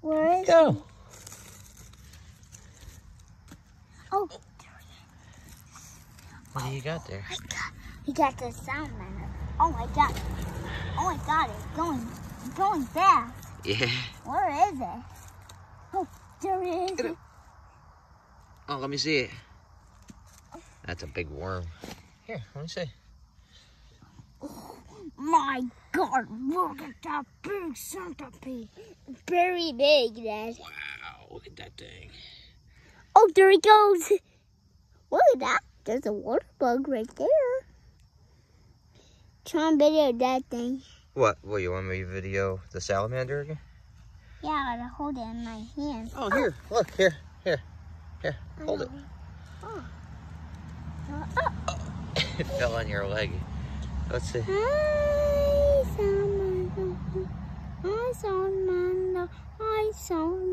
Where is Go. he? Oh, What do you got there? he got the salamander. Oh my god. Oh my god, it's going fast. Yeah. Where is it? Oh, there it is. Oh, let me see it. That's a big worm. Here, let me see. My god, look at that big centipede. Very big, Dad. Wow, look at that thing. Oh, there he goes. Look at that. There's a water bug right there. Try and video that thing. What, you want me to video the salamander again? Yeah, I gotta hold it in my hand. Oh, here, look, here, hold it. Oh. It fell on your leg. Let's see. Hi, salamander. Hi, salamander. Hi, salamander.